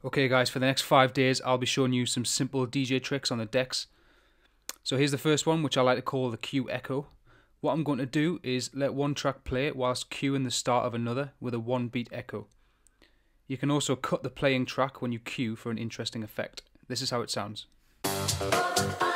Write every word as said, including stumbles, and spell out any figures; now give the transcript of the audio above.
Okay guys, for the next five days I'll be showing you some simple D J tricks on the decks. So here's the first one, which I like to call the cue echo. What I'm going to do is let one track play whilst cueing the start of another with a one beat echo. You can also cut the playing track when you cue for an interesting effect. This is how it sounds.